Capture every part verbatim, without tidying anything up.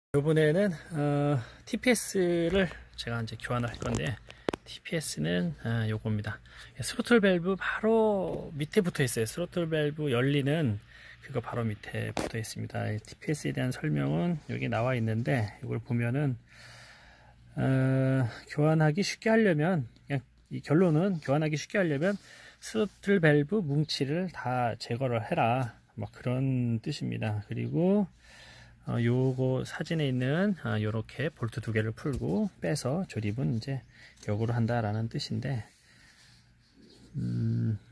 이번에는 어, 티피에스를 제가 이제 교환할 건데, 티피에스는 어, 요겁니다. 스로틀 밸브 바로 밑에 붙어 있어요. 스로틀 밸브 열리는 그거 바로 밑에 붙어 있습니다. 티피에스에 대한 설명은 여기 나와 있는데, 이걸 보면은 어, 교환하기 쉽게 하려면, 그냥 이 결론은 교환하기 쉽게 하려면 스로틀 밸브 뭉치를 다 제거를 해라, 뭐 그런 뜻입니다. 그리고 어, 요거 사진에 있는 아, 요렇게 볼트 두 개를 풀고 빼서 조립은 이제 역으로 한다라는 뜻인데, 음,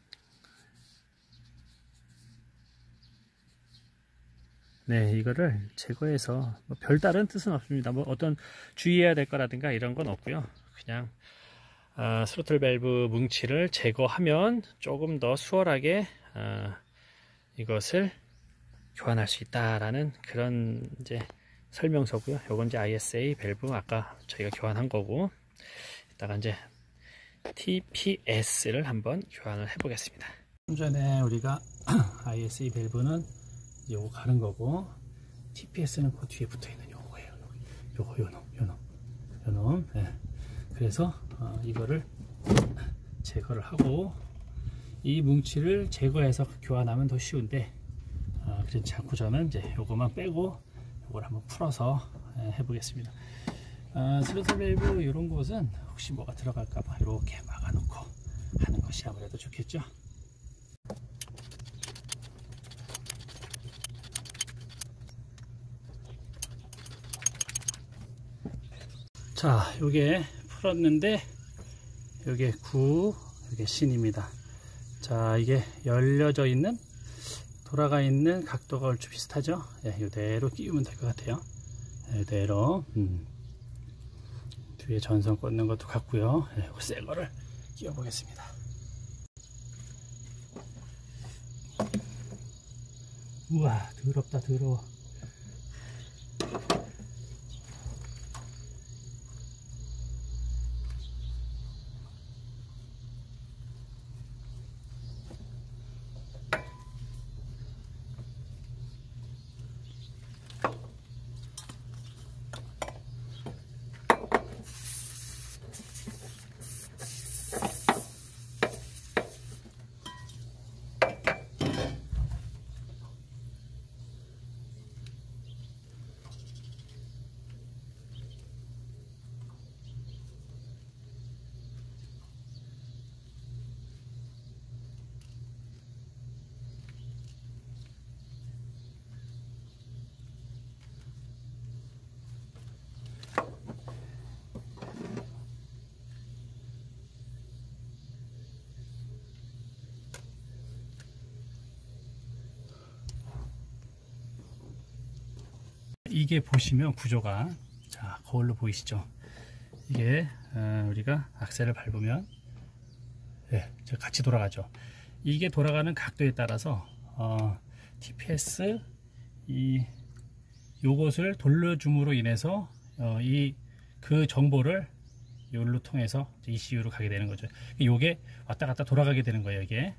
네, 이거를 제거해서 뭐 별다른 뜻은 없습니다. 뭐 어떤 주의해야 될 거라든가 이런 건 없고요. 그냥 아, 스로틀 밸브 뭉치를 제거하면 조금 더 수월하게 아, 이것을 교환할 수 있다라는 그런 이제 설명서고요. 요건 이제 아이에스에이 밸브 아까 저희가 교환한 거고, 이따가 이제 티피에스를 한번 교환을 해 보겠습니다. 좀 전에 우리가 아이에스에이 밸브는 요거 가는 거고, 티피에스는 그 뒤에 붙어 있는 요거예요. 요거 요놈 요놈 요놈. 네. 그래서 어, 이거를 제거를 하고, 이 뭉치를 제거해서 교환하면 더 쉬운데, 어, 그렇지 않고 저는 이제 요거만 빼고 요걸 한번 풀어서 해 보겠습니다. 어, 스로틀 밸브 이런 곳은 혹시 뭐가 들어갈까봐 이렇게 막아 놓고 하는 것이 아무래도 좋겠죠. 자, 요게 풀었는데 요게 구, 요게 신입니다. 자, 이게 열려져 있는, 돌아가 있는 각도가 얼추 비슷하죠. 예, 이대로 끼우면 될 것 같아요. 예, 이대로. 음. 뒤에 전선 꽂는 것도 같고요. 예, 새 거를 끼워 보겠습니다. 우와, 더럽다, 더러워. 이게 보시면 구조가, 자, 거울로 보이시죠? 이게 어, 우리가 악셀을 밟으면 네, 같이 돌아가죠. 이게 돌아가는 각도에 따라서 어, 티피에스 이 요것을 돌려줌으로 인해서 어, 이 그 정보를 요로 통해서 이씨유로 가게 되는 거죠. 요게 왔다 갔다 돌아가게 되는 거예요. 이게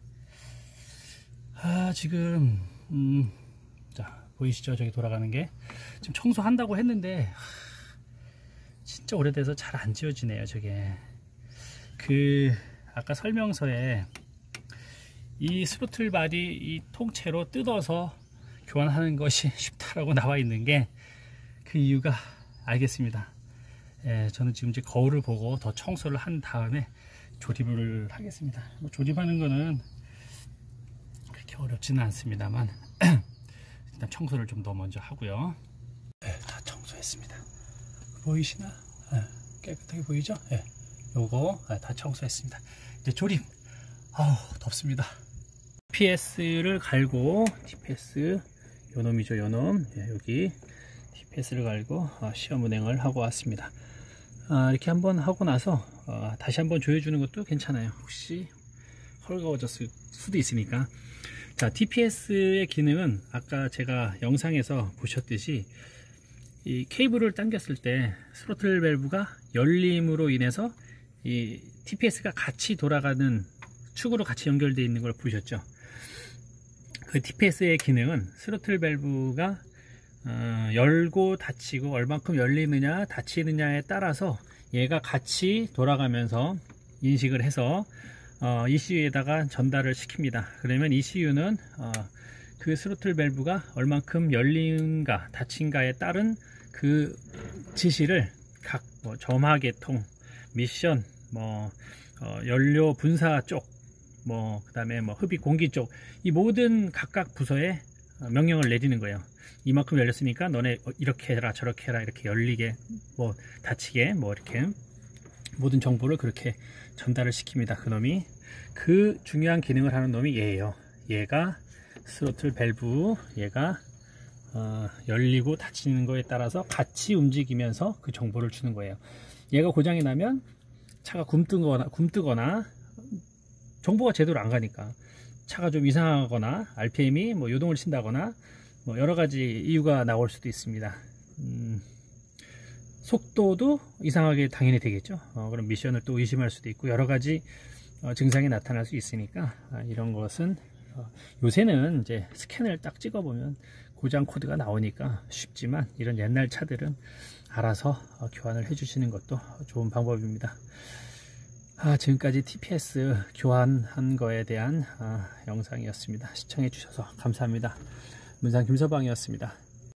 아 지금 음, 자 보이시죠? 저기 돌아가는 게 지금 청소한다고 했는데 진짜 오래돼서 잘 안 지워지네요. 저게 그 아까 설명서에 이 스로틀 바디 이 통째로 뜯어서 교환하는 것이 쉽다라고 나와 있는 게 그 이유가 알겠습니다. 예, 저는 지금 이제 거울을 보고 더 청소를 한 다음에 조립을 하겠습니다. 뭐 조립하는 거는 그렇게 어렵지는 않습니다만 일단 청소를 좀 더 먼저 하고요. 네, 다 청소했습니다. 보이시나? 네, 깨끗하게 보이죠? 네, 요거 다 청소했습니다. 이제 조립. 아우 덥습니다. 티피에스를 갈고, 티피에스 요놈이죠, 요놈. 네, 여기 티피에스를 갈고 어, 시험 운행을 하고 왔습니다. 아, 이렇게 한번 하고 나서 어, 다시 한번 조여주는 것도 괜찮아요. 혹시 헐거워졌을 수도 있으니까. 자, 티피에스의 기능은 아까 제가 영상에서 보셨듯이 이 케이블을 당겼을 때 스로틀 밸브가 열림으로 인해서 이 티피에스가 같이 돌아가는 축으로 같이 연결되어 있는 걸 보셨죠. 그 티피에스의 기능은 스로틀 밸브가 어, 열고 닫히고 얼만큼 열리느냐 닫히느냐에 따라서 얘가 같이 돌아가면서 인식을 해서 어, 이씨유에다가 전달을 시킵니다. 그러면 이씨유는 어, 그 스로틀 밸브가 얼만큼 열린가 닫힌가에 따른 그 지시를 각 뭐 점화계통, 미션, 뭐 어, 연료 분사 쪽, 뭐 그다음에 뭐 흡입 공기 쪽, 이 모든 각각 부서에 명령을 내리는 거예요. 이만큼 열렸으니까 너네 이렇게 해라 저렇게 해라, 이렇게 열리게 뭐 닫히게 뭐 이렇게 모든 정보를 그렇게 전달을 시킵니다. 그 놈이 그 중요한 기능을 하는 놈이 얘예요. 얘가 스로틀 밸브, 얘가 어, 열리고 닫히는 거에 따라서 같이 움직이면서 그 정보를 주는 거예요. 얘가 고장이 나면 차가 굼뜨거나 굼뜨거나 정보가 제대로 안 가니까 차가 좀 이상하거나 알피엠이 뭐 요동을 친다거나 뭐 여러 가지 이유가 나올 수도 있습니다. 음, 속도도 이상하게 당연히 되겠죠. 어, 그럼 미션을 또 의심할 수도 있고 여러 가지 어, 증상이 나타날 수 있으니까 아, 이런 것은 어, 요새는 이제 스캔을 딱 찍어보면 고장 코드가 나오니까 쉽지만 이런 옛날 차들은 알아서 어, 교환을 해주시는 것도 좋은 방법입니다. 아, 지금까지 티피에스 교환한 거에 대한 아, 영상이었습니다. 시청해 주셔서 감사합니다. 문상 김서방이었습니다.